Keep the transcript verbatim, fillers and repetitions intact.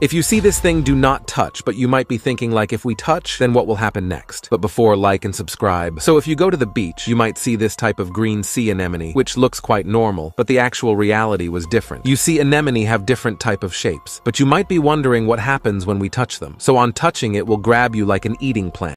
If you see this thing, do not touch, but you might be thinking like, if we touch, then what will happen next? But before, like and subscribe. So if you go to the beach, you might see this type of green sea anemone, which looks quite normal, but the actual reality was different. You see, anemone have different type of shapes, but you might be wondering what happens when we touch them. So on touching it will grab you like an eating plant.